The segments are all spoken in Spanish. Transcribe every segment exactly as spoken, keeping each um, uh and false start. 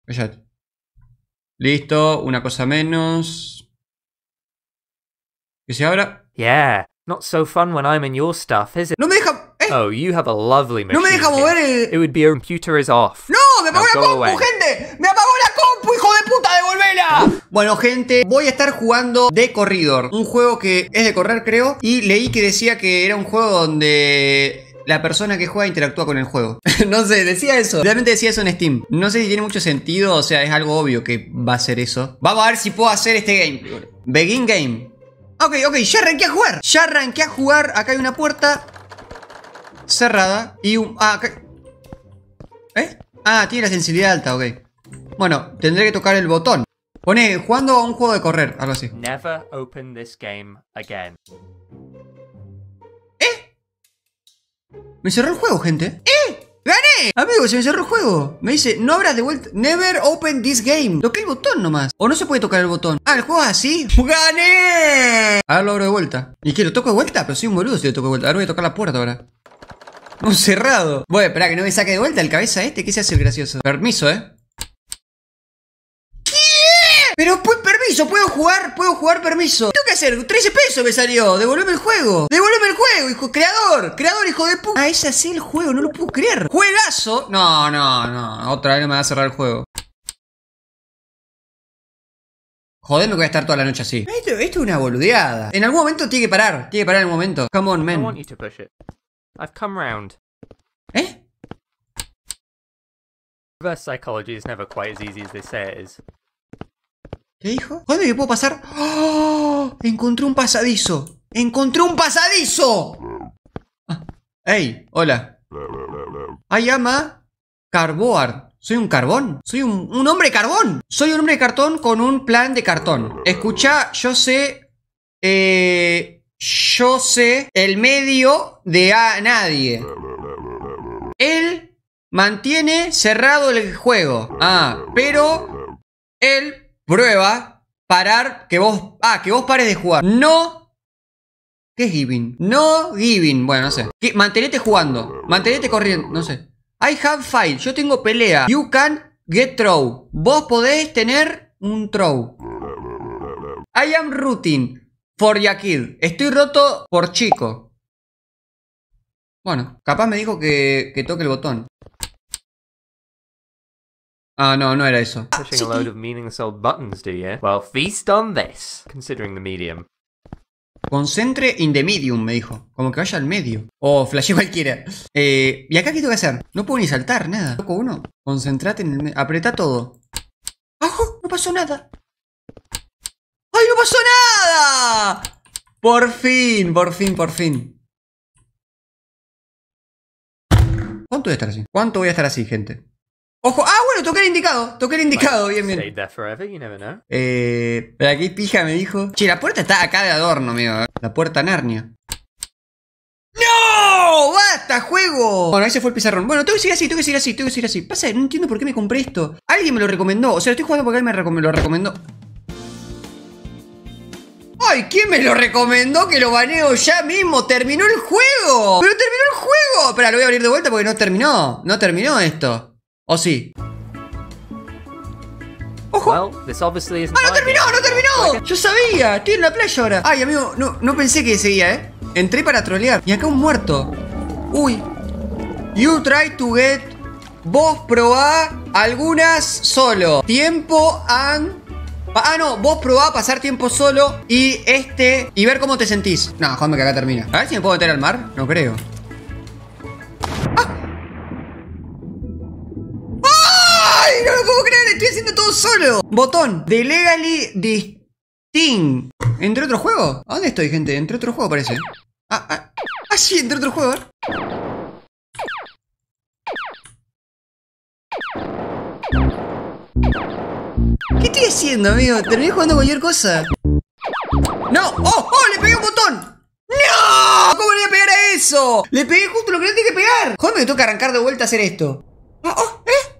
Cállate. Listo, una cosa menos. ¿Que se abra? Yeah, not so fun when I'm in your stuff, is it? ¡No me deja! ¿Eh? Oh, you have a lovely machine. ¡No me deja mover here. el...! It would be your computer is off. ¡No! ¡Me apagó Now la go compu, away. gente! ¡Me apagó la compu, hijo de puta! ¡Devolvela! Bueno, gente, voy a estar jugando The Corridor. Un juego que es de correr, creo. Y leí que decía que era un juego donde... la persona que juega interactúa con el juego. No sé, decía eso. Realmente decía eso en Steam. No sé si tiene mucho sentido. O sea, es algo obvio que va a ser eso. Vamos a ver si puedo hacer este game. Begin game. Ok, ok, ya arranqué a jugar. Ya arranqué a jugar. Acá hay una puerta cerrada. Y un... Ah, acá... ¿Eh? Ah, tiene la sensibilidad alta, ok. Bueno, tendré que tocar el botón. Pone jugando a un juego de correr, algo así. Never open this game again. Me cerró el juego, gente. ¡Eh! ¡Gané! Amigo, se me cerró el juego. Me dice, no abras de vuelta. Never open this game. Toqué el botón nomás. O no se puede tocar el botón. Ah, el juego es así. ¡Gané! Ahora lo abro de vuelta. ¿Y qué? ¿Lo toco de vuelta? Pero soy un boludo si lo toco de vuelta. Ahora voy a tocar la puerta ahora. No, cerrado. Bueno, espera que no me saque de vuelta el cabeza este. ¿Qué se hace el gracioso? Permiso, ¿eh? Pero pues permiso, puedo jugar, puedo jugar permiso. ¿Tengo que hacer? trece pesos me salió. Devolveme el juego. Devolveme el juego, hijo. Creador. Creador, hijo de puta. Ah, es así el juego, no lo puedo creer. Juegazo. No, no, no. Otra vez no me va a cerrar el juego. Joder, me voy a estar toda la noche así. Esto, esto es una boludeada. En algún momento tiene que parar. Tiene que parar en algún momento. Come on, I man. want you to push it. I've come round. ¿Eh? Reverse psychology is never quite as easy as they say it is. ¿Qué dijo? Joder, ¿qué puedo pasar? ¡Oh! Encontré un pasadizo. ¡Encontré un pasadizo! Ah, ¡Ey! Hola. I am a cardboard. ¿Soy un carbón? ¿Soy un, un hombre carbón? Soy un hombre de cartón con un plan de cartón. Escucha, yo sé... Eh, yo sé el medio de a nadie. Él mantiene cerrado el juego. Ah, pero... Él... prueba parar que vos... Ah, que vos pares de jugar. No... ¿Qué es giving? No giving. Bueno, no sé. ¿Qué? Mantenete jugando. Mantenete corriendo. No sé. I have fight. Yo tengo pelea. You can get throw. Vos podés tener un throw. I am rooting for your kid. Estoy roto por chico. Bueno, capaz me dijo que, que toque el botón. Ah, no, no era eso. Pushing a load of meaningless old buttons, do you? Well, feast on this, considering the medium. Concentre in the medium, me dijo. Como que vaya al medio. O oh, flashé cualquiera. Eh, ¿Y acá qué tengo que hacer? No puedo ni saltar, nada. Toco uno. Concentrate en el medio. Apretá todo. ¡Ajo! No pasó nada. ¡Ay, no pasó nada! Por fin, por fin, por fin. ¿Cuánto voy a estar así? ¿Cuánto voy a estar así, gente? ¡Ojo! ¡Ah, bueno! Toqué el indicado. Toqué el indicado. Bien, bien. Stayed there forever, you never know. Eh... ¿Pero aquí pija me dijo? Che, la puerta está acá de adorno, amigo. La puerta Narnia. ¡No! ¡Basta, juego! Bueno, ese fue el pizarrón. Bueno, tengo que seguir así, tengo que seguir así, tengo que seguir así. Pasa, no entiendo por qué me compré esto. Alguien me lo recomendó. O sea, lo estoy jugando porque alguien me, recom me lo recomendó. ¡Ay! ¿Quién me lo recomendó que lo baneo ya mismo? ¡Terminó el juego! ¡Pero terminó el juego! Espera, lo voy a abrir de vuelta porque no terminó. No terminó esto. ¿O sí? ¡Ojo! Well, this obviously isn't ¡Ah, no my terminó! game ¡No anymore. terminó! Yo sabía. Estoy en la playa ahora. Ay, amigo, no, no pensé que seguía, ¿eh? Entré para trolear. Y acá un muerto. Uy. You try to get... Vos probá algunas solo. Tiempo and... Ah, no. Vos probá pasar tiempo solo. Y este... Y ver cómo te sentís. No, joder, que acá termina. A ver si me puedo meter al mar. No creo. ¡Ay! No lo puedo creer, estoy haciendo todo solo. Botón de Legally Distinct. ¿Entré otro juego? ¿A dónde estoy, gente? Entré otro juego, parece. Ah, ah, ah sí, entré otro juego, a ver. ¿Qué estoy haciendo, amigo? Terminé jugando cualquier cosa. ¡No! ¡Oh! ¡Oh! ¡Le pegué un botón! ¡No! ¿Cómo le voy a pegar a eso? Le pegué justo lo que no tenía que pegar. Joder, me tengo que arrancar de vuelta a hacer esto. ¡Oh! ¡Oh! ¿Eh?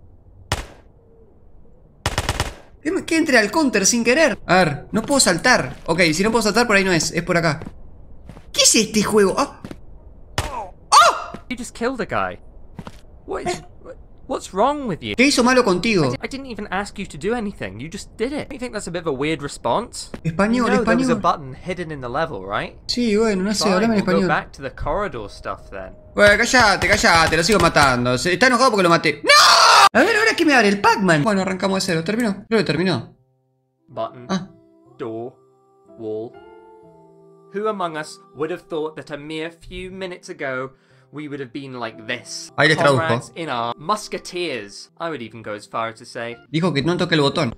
Que entre al counter sin querer. A ver, no puedo saltar. Ok, si no puedo saltar, por ahí no es. Es por acá. ¿Qué es este juego? ¡Oh! ¡Oh! You just killed a guy. What? Eh. What's wrong with you? ¿Qué hizo malo contigo? I didn't even ask you to do anything. You just did it. Don't you think that's a bit of a weird response? Español, You know there was a español. button hidden in the level, right? Sí, bueno, no sé, Fine, hablame en we'll go español. back to the corridor stuff then. Bueno, callate, callate, lo sigo matando. Se- Está enojado porque lo maté. ¡No! A ver, ahora qué me abre el Pac-Man. Bueno, arrancamos de cero. ¿Terminó? Creo que terminó. Button, Ah. door, wall. Who among us would have thought that a mere few minutes ago we would have been like this? Ahí les traduzco. Comrades in our musketeers. I would even go as far as to say. Dijo que no toque el botón.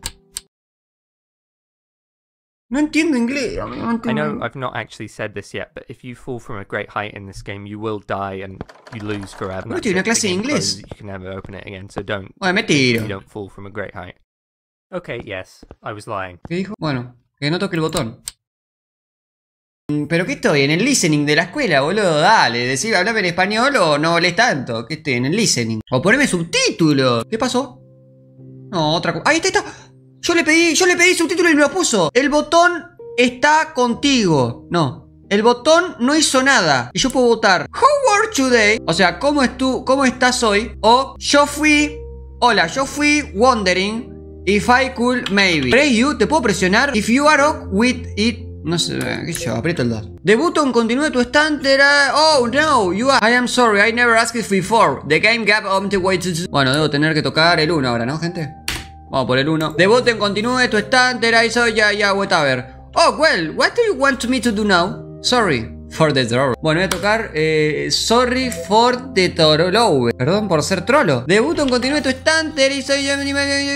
No entiendo inglés. No I entiendo. know I've not actually said this yet, but if you fall from a great height in this game, you will die and you lose forever. Bueno, That's tiene una it. The clase de game inglés. closes, You can never open it again, so don't. Bueno, me You tiro. don't fall from a great height. Okay, yes, I was lying. ¿Qué dijo? Bueno, que no toque el botón. Mm, ¿Pero qué estoy? ¿En el listening de la escuela, boludo? Dale, decir, hablame en español o no hables tanto. ¿Qué estoy? En el listening. O poneme subtítulos. ¿Qué pasó? No, otra cosa. ¡Ahí está, está! Yo le pedí, yo le pedí subtítulo y me lo puso. El botón está contigo. No. El botón no hizo nada. Y yo puedo votar How are you today? O sea, ¿cómo, es tú, ¿cómo estás hoy? O yo fui... Hola, yo fui wondering if I could maybe. Press you, ¿te puedo presionar? If you are ok with it... No sé, qué sé yo, aprieto el dos. The button continúe tu standard. Oh no, you are... I am sorry, I never asked it before. The game gap on the way to... Bueno, debo tener que tocar el uno ahora, ¿no, gente? Vamos por el uno. The button continúe tu standard. I saw ya, ya, whatever. Oh, well, what do you want me to do now? Sorry for the troll. Bueno, voy a tocar eh, Sorry for the troll. Perdón por ser trolo. The button continúe tu standard. I saw ya...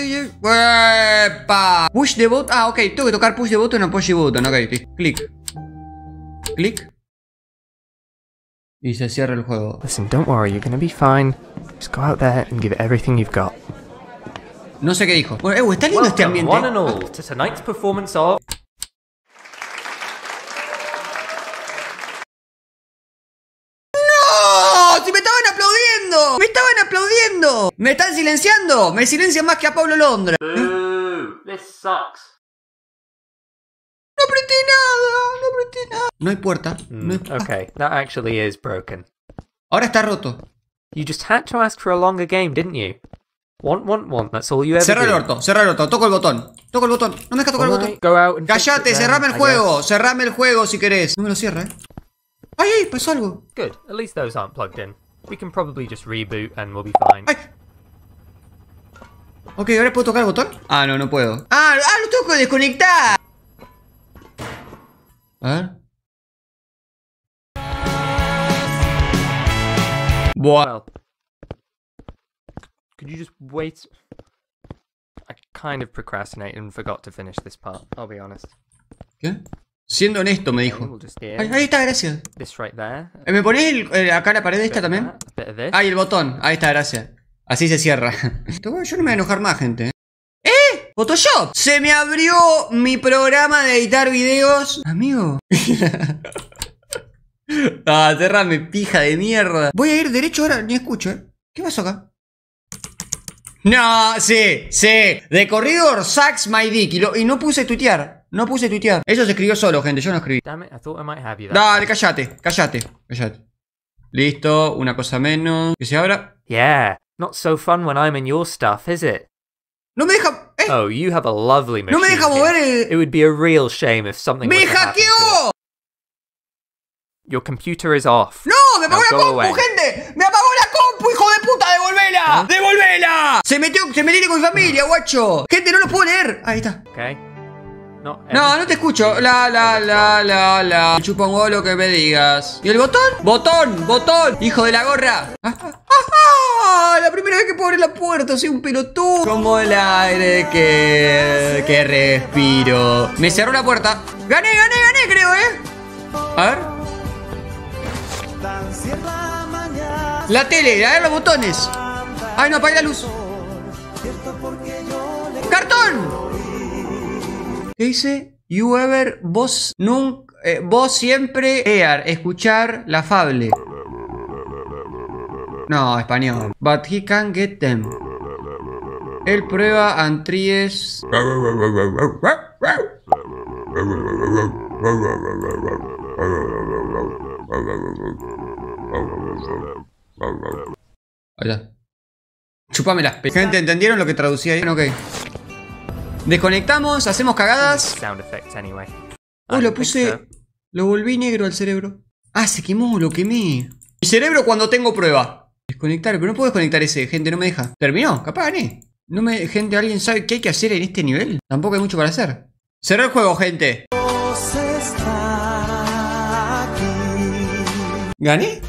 ¡Epa! Push the button. Ah, ok, tengo que tocar push the button o push the button. Ok, clic. Clic. Y se cierra el juego. Listen, don't worry, you're gonna be fine. Just go out there and give it everything you've got. No sé qué dijo. Bueno, eh, está lindo este Welcome, ambiente. one and all, to tonight's performance of... ¡No! ¡Si me estaban aplaudiendo! ¡Me estaban aplaudiendo! ¡Me están silenciando! ¡Me silencian más que a Pablo Londra! Boo! This sucks. ¡No apreté nada! ¡No apreté nada! No hay puerta. No hay... Mm, okay, that actually is broken. Ahora está roto. You just had to ask for a longer game, didn't you? Want, want, want, that's all you ever Cerra el do. orto, cerra el orto. Toco el botón. Toco el botón. No me deja tocar el Alright, botón. go out and fix it Cállate, then, cerrame el I juego. guess. Cerrame el juego si querés. No me lo cierra, eh. ¡Ay, ay! Pasó algo. Good, at least those aren't plugged in. We can probably just reboot and we'll be fine. ¡Ay! Ok, ¿ahora puedo tocar el botón? Ah, no, no puedo. ¡Ah! ¡Ah! ¡Lo tengo que desconectar! A ver. Buah. Well, could you just wait? I kind of procrastinated and forgot to finish this part, I'll be honest. ¿Qué? Siendo honesto, me Okay, dijo. we'll just get Ay, ahí está, gracias. this right there. Eh, ¿Me ponés el- el- acá la pared esta Bit of también? that, a bit of this. Ahí el botón. Ahí está, gracias. Así se cierra. Yo no me voy a enojar más, gente. ¡Eh! ¡Photoshop! Se me abrió mi programa de editar videos. Amigo. Ah, cerrame, pija de mierda. Voy a ir derecho ahora, ni escucho, ¿eh? ¿Qué pasó acá? No, sí, sí. The corridor sucks my dick. Y, lo- y no puse tuitear. No puse tuitear. Eso se escribió solo, gente. Yo no escribí. Damn it, I thought I might have you there. Dale, cállate, cállate, cállate. Listo, una cosa menos. Que se abra. Yeah, not so fun when I'm in your stuff, is it? No me deja. ¡Eh! Oh, you have a lovely machine. No me deja here. mover el. It would be a real shame if something ¡Me were to happen to it. hackeó! Your computer is off. ¡No! ¡Me apagó Now la go compu, away. gente! ¡Me apagó la compu, hijo de puta! ¡Devolvela! ¡Devolvela! Se metió, se metió con mi familia, guacho. Gente, no lo puedo leer. Ahí está. Okay. Not No, no te escucho. La, la, la, la, la. Me chupa un huevo lo que me digas. ¿Y el botón? ¡Botón! ¡Botón! ¡Hijo de la gorra! ¡Ah, ah, ah! La primera vez que puedo abrir la puerta, soy un pelotudo. Como el aire que, que respiro. Me cerró la puerta. Gané, gané, gané, creo, ¿eh? A ver. La tele, a ver los botones. Ay, no, apagué la luz. ¡Cartón! ¿Qué dice? You ever, vos nunca, eh, vos siempre, ear, escuchar la fable. No, español. But he can get them. Él prueba antries. Ahí está. Chupame las pe... Gente, ¿entendieron lo que traducía ahí? Ok. Desconectamos, hacemos cagadas. Sound effects anyway. Oh, lo puse... Lo volví negro al cerebro. Ah, se quemó, lo quemé. Mi cerebro cuando tengo prueba. Desconectar, pero no puedo desconectar ese, gente, no me deja. ¿Terminó? Capaz gané. No me... Gente, ¿alguien sabe qué hay que hacer en este nivel? Tampoco hay mucho para hacer. Cerré el juego, gente. ¿Gané?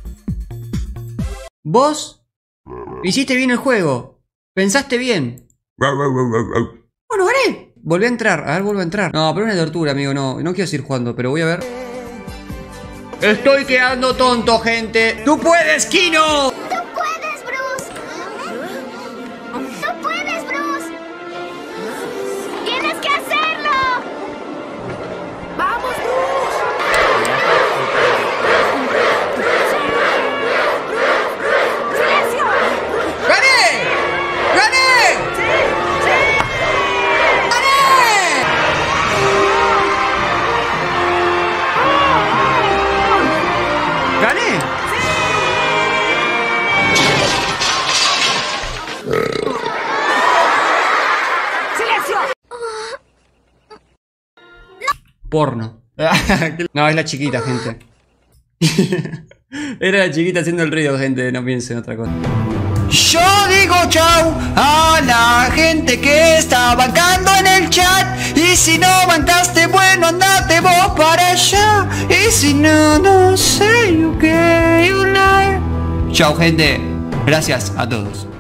¿Vos? Hiciste bien el juego. Pensaste bien. Bueno, gané. Volví a entrar. A ver, vuelvo a entrar. No, pero es una tortura, amigo. No, no quiero seguir jugando, pero voy a ver. Estoy quedando tonto, gente. ¡Tú puedes, Kino! ¡Tú puedes, Bruce! ¡Tú puedes, Bruce! ¡Tienes que hacerlo! ¡Vamos, Bruce! ¡Silencio! ¡Gané! ¡Gané! ¡Gané! ¡Silencio! Porno. No, es la chiquita, gente. Era la chiquita haciendo el ruido, gente. No piensen en otra cosa. Yo digo chau a la gente que está bancando en el chat. Y si no bancaste, bueno, andate vos para allá. Y si no, no sé, you que you lie. Chau, gente. Gracias a todos.